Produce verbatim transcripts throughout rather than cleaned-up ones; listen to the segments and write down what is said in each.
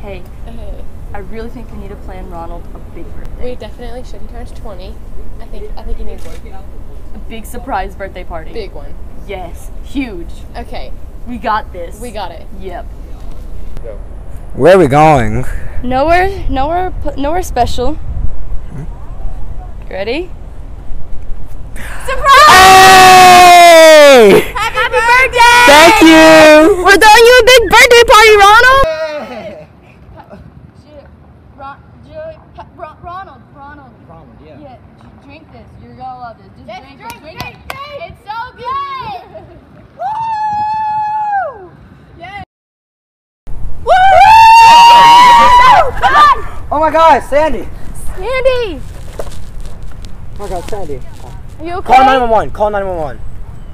Hey, Hey. I really think we need to plan Ronald a big birthday. We definitely should. He turns twenty. I think I think he needs one. A big surprise birthday party. Big one. Yes, huge. Okay, We got this. we got it. Yep. Where are we going? Nowhere, nowhere, nowhere special. Ready? Surprise! Hey! Happy birthday! Thank you! We're throwing you a big birthday party, Ronald! Ron, Ron, Ronald, Ronald. Ronald, yeah. Yeah, j- drink this. You're gonna love this. Just Yes, drink, drink, it. Drink, drink, it. drink. It's so good! Woo! Yay! Woo! Come on! Oh my God, Sandy! Sandy! Oh my God, Sandy. Are you okay? Call nine one one. Call nine one one.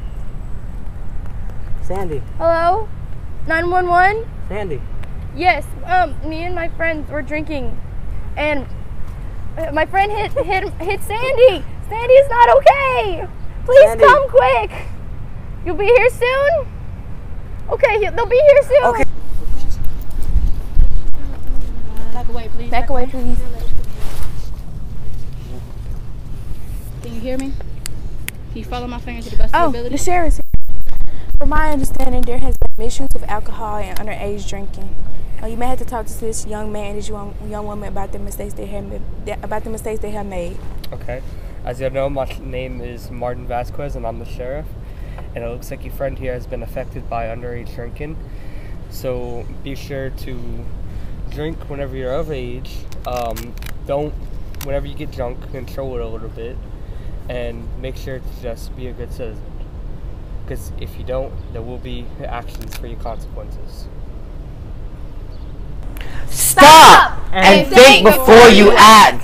Sandy. Hello? nine one one? Sandy. Yes, um, me and my friends were drinking, and uh, my friend hit hit hit Sandy. Sandy is not okay. Please Sandy. come quick. You'll be here soon. Okay, he- they'll be here soon. Okay. Back away, please. Back away, please. Can you hear me? Can you follow my finger to the best of your Oh, ability? the sheriff. From my understanding, there has been issues with alcohol and underage drinking. Uh, you may have to talk to this young man and this young, young woman about the mistakes they have made, about the mistakes they have made. Okay. As you know, my name is Martin Vasquez, and I'm the sheriff. And it looks like your friend here has been affected by underage drinking. So be sure to drink whenever you're of age. Um, don't, whenever you get drunk, control it a little bit. And make sure to just be a good citizen. Because if you don't, there will be actions for your consequences. Stop and think before you act.